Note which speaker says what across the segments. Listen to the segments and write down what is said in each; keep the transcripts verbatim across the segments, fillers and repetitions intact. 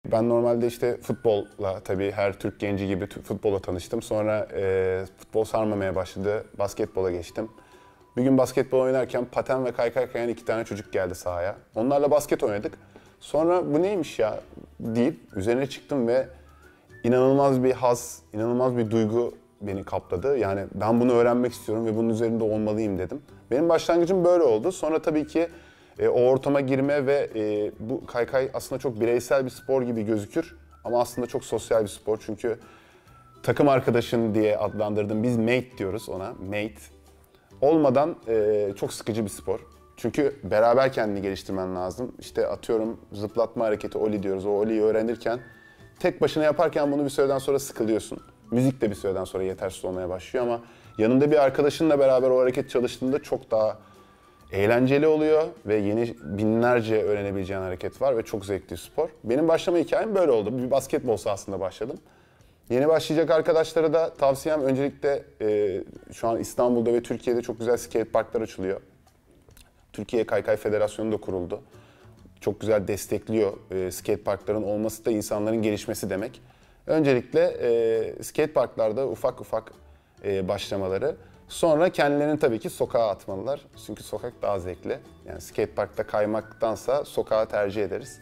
Speaker 1: Ben normalde işte futbolla, tabii her Türk genci gibi futbola tanıştım. Sonra e, futbol sarmamaya başladı, basketbola geçtim. Bir gün basketbol oynarken paten ve kaykay kayan iki tane çocuk geldi sahaya. Onlarla basket oynadık. Sonra bu neymiş ya deyip üzerine çıktım ve inanılmaz bir haz, inanılmaz bir duygu beni kapladı. Yani ben bunu öğrenmek istiyorum ve bunun üzerinde olmalıyım dedim. Benim başlangıcım böyle oldu. Sonra tabii ki e, o ortama girme ve e, bu kaykay aslında çok bireysel bir spor gibi gözükür. Ama aslında çok sosyal bir spor. Çünkü takım arkadaşın diye adlandırdım. Biz mate diyoruz ona, mate. Olmadan e, çok sıkıcı bir spor. Çünkü beraber kendini geliştirmen lazım. İşte atıyorum zıplatma hareketi, ollie diyoruz. O ollie'yi öğrenirken tek başına yaparken bunu bir süreden sonra sıkılıyorsun. Müzik de bir süreden sonra yetersiz olmaya başlıyor ama yanında bir arkadaşınla beraber o hareket çalıştığında çok daha eğlenceli oluyor ve yeni binlerce öğrenebileceğin hareket var ve çok zevkli bir spor. Benim başlama hikayem böyle oldu. Bir basketbol sahasında başladım. Yeni başlayacak arkadaşlara da tavsiyem öncelikle e, şu an İstanbul'da ve Türkiye'de çok güzel skate parklar açılıyor. Türkiye Kaykay Federasyonu da kuruldu. Çok güzel destekliyor. E, skate parkların olması da insanların gelişmesi demek. Öncelikle e, skate parklarda ufak ufak e, başlamaları. Sonra kendilerini tabii ki sokağa atmalılar. Çünkü sokak daha zevkli. Yani skate parkta kaymaktansa sokağa tercih ederiz.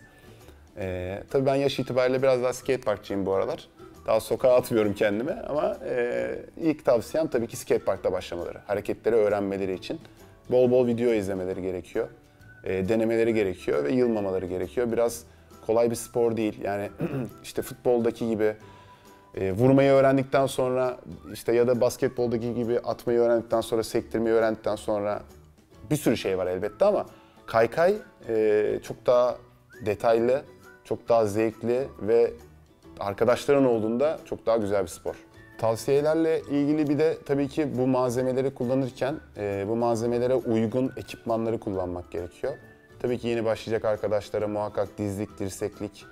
Speaker 1: E, tabii ben yaş itibariyle biraz daha skate parkçıyım bu aralar. Daha sokağa atmıyorum kendimi ama e, ilk tavsiyem tabii ki skate parkta başlamaları. Hareketleri öğrenmeleri için bol bol video izlemeleri gerekiyor. E, denemeleri gerekiyor ve yılmamaları gerekiyor. Biraz kolay bir spor değil. Yani işte futboldaki gibi e, vurmayı öğrendikten sonra işte ya da basketboldaki gibi atmayı öğrendikten sonra sektirmeyi öğrendikten sonra bir sürü şey var elbette ama kaykay e, çok daha detaylı, çok daha zevkli ve arkadaşların olduğunda çok daha güzel bir spor. Tavsiyelerle ilgili bir de tabii ki bu malzemeleri kullanırken e, bu malzemelere uygun ekipmanları kullanmak gerekiyor. Tabii ki yeni başlayacak arkadaşlara muhakkak dizlik, dirseklik,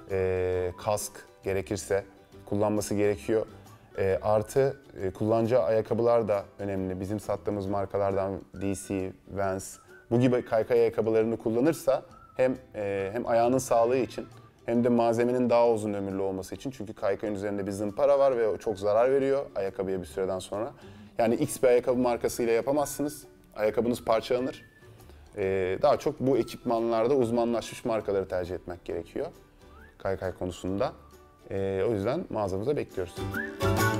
Speaker 1: e, kask gerekirse kullanması gerekiyor. E, artı e, kullanacağı ayakkabılar da önemli. Bizim sattığımız markalardan D C, Vans bu gibi kaykay ayakkabılarını kullanırsa hem e, hem ayağının sağlığı için hem de malzemenin daha uzun ömürlü olması için. Çünkü kaykayın üzerinde bir zımpara var ve o çok zarar veriyor ayakkabıya bir süreden sonra. Yani X bir ayakkabı markasıyla yapamazsınız. Ayakkabınız parçalanır. Ee, daha çok bu ekipmanlarda uzmanlaşmış markaları tercih etmek gerekiyor kaykay konusunda. Ee, o yüzden mağazamıza bekliyoruz.